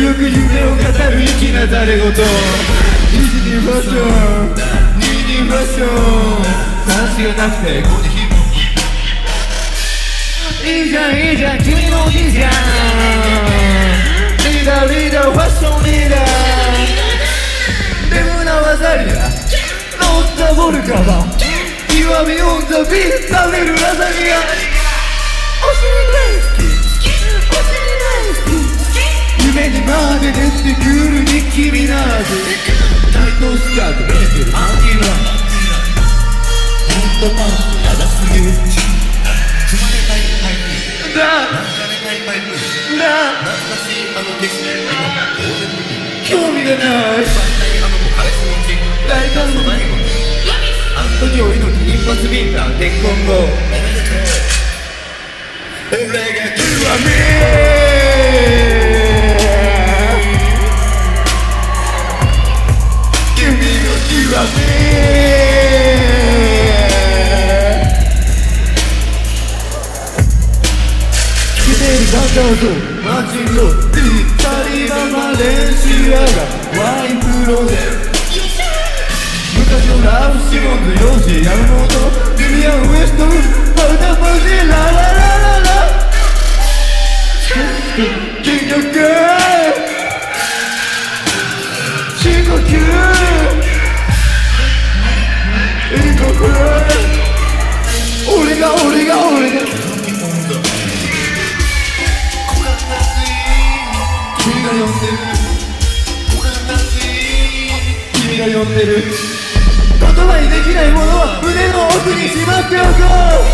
強く夢を語る粋なざれ言。イージーファッション、ニーディーファッション、話がなくてここでヒップホップ。いいじゃんいいじゃん君のおじいちゃん。リーダーリーダーファッションリーダー。デブな技リア乗ったボルカバ極みオンザビーツ食べるラザニア。お尻大好きお尻大好き。夢にまで出てくるニッキー・ミナーズ。タイトスカート見えてるアンティーラン。ホットパンツやだすぎる。踏まれたいパイプだ流れたいパイプだ。懐かしいあの景色興味がない。大胆の最後にあの時を祈り一発ビンタ結婚後俺が極み君の極み来てるガタと街の二人まま練習やがワインフローで昔のラブシモンズ、ヨージ、山本、ジュリアン・ウエスト、パウダーマジ、ラララララ結局深呼吸深呼吸俺が君が呼んでる君が呼んでる。言葉にできないものは胸の奥にしまっておこ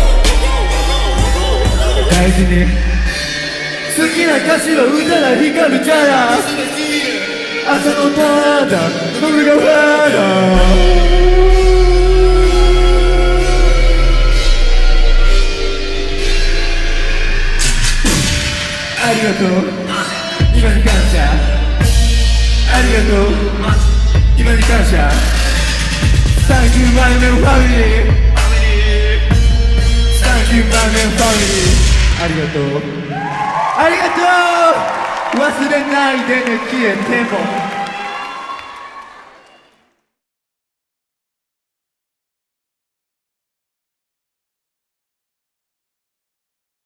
う。大事に好きな歌詞は歌が光るキャラ。朝のただ僕がファラありがとう今に感謝。ありがとう今に感謝。Thank you my man family Thank you my man family ありがとうありがとう忘れないでね消えても